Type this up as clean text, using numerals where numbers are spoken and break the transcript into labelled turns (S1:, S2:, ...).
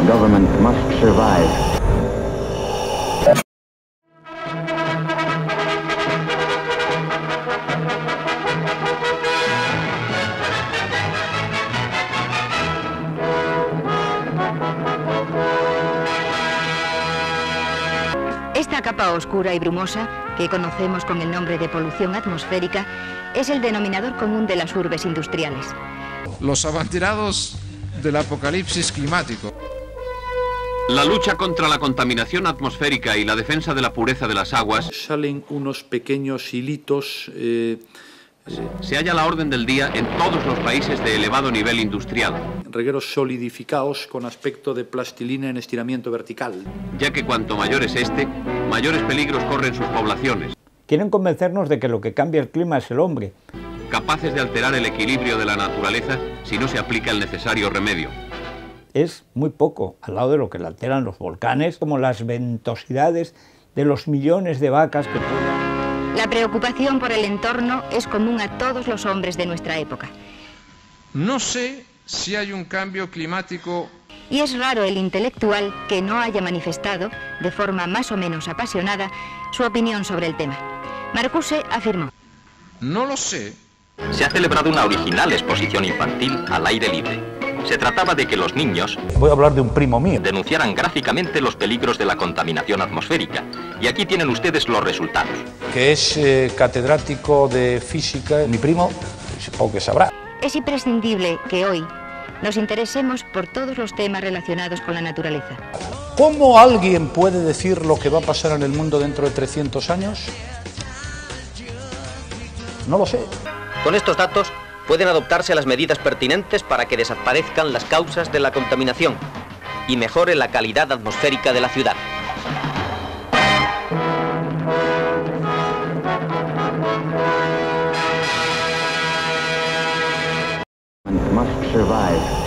S1: government must survive.
S2: Esta capa oscura y brumosa, que conocemos con el nombre de polución atmosférica, es el denominador común de las urbes industriales.
S3: Los abanderados del apocalipsis climático.
S4: La lucha contra la contaminación atmosférica y la defensa de la pureza de las aguas.
S5: Salen unos pequeños hilitos.
S4: Se halla a la orden del día en todos los países de elevado nivel industrial.
S5: Regueros solidificados con aspecto de plastilina en estiramiento vertical.
S4: Ya que cuanto mayor es este, mayores peligros corren sus poblaciones.
S6: Quieren convencernos de que lo que cambia el clima es el hombre.
S4: Capaces de alterar el equilibrio de la naturaleza si no se aplica el necesario remedio.
S6: Es muy poco al lado de lo que le alteran los volcanes, como las ventosidades de los millones de vacas que pueden...
S2: La preocupación por el entorno es común a todos los hombres de nuestra época.
S3: No sé si hay un cambio climático.
S2: Y es raro el intelectual que no haya manifestado, de forma más o menos apasionada, su opinión sobre el tema. Marcuse afirmó:
S3: No lo sé.
S7: Se ha celebrado una original exposición infantil al aire libre. Se trataba de que los niños,
S8: voy a hablar de un primo mío,
S7: denunciaran gráficamente los peligros de la contaminación atmosférica. Y aquí tienen ustedes los resultados.
S8: Que es catedrático de física, mi primo, supongo que sabrá.
S2: Es imprescindible que hoy nos interesemos por todos los temas relacionados con la naturaleza.
S8: ¿Cómo alguien puede decir lo que va a pasar en el mundo dentro de 300 años? No lo sé.
S9: Con estos datos pueden adoptarse las medidas pertinentes para que desaparezcan las causas de la contaminación y mejore la calidad atmosférica de la ciudad.
S1: Must survive.